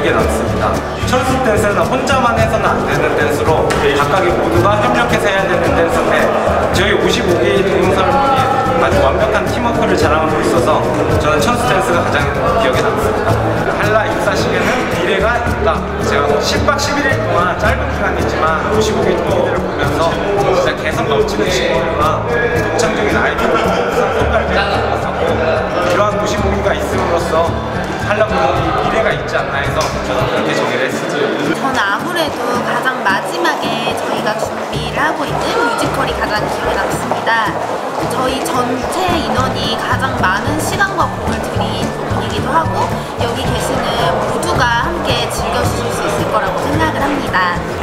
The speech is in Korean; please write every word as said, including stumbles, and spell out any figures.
기억에 남습니다. 찰스 댄스는 혼자만 해서는 안 되는 댄스로 각각의 모두가 협력해서 해야 되는 댄스인데 저희 오십오 개의 동영상을 보니 아주 완벽한 팀워크를 자랑하고 있어서 저는 찰스 댄스가 가장 기억에 남습니다. 한라 입사식에는 미래가 있다. 제가 십 박 십일 일 동안 짧은 기간이지만 오십오 개 동기들을 보면서 진짜 개성 넘치는 친구들과 독창적인 아이디어를 성과를 내고 이러한 오십오 개가 있음으로써 한라군이 미래가 있지 않나 해서 저는 그렇게 정의를 했습니다. 저는 아무래도 가장 마지막에 저희가 준비를 하고 있는 뮤지컬이 가장 기억에 남습니다. 저희 전체 인원이 가장 많은 시간과 공을 들인 부분이기도 하고 여기 계시는 모두가 함께 즐겨주실 수 있을 거라고 생각을 합니다.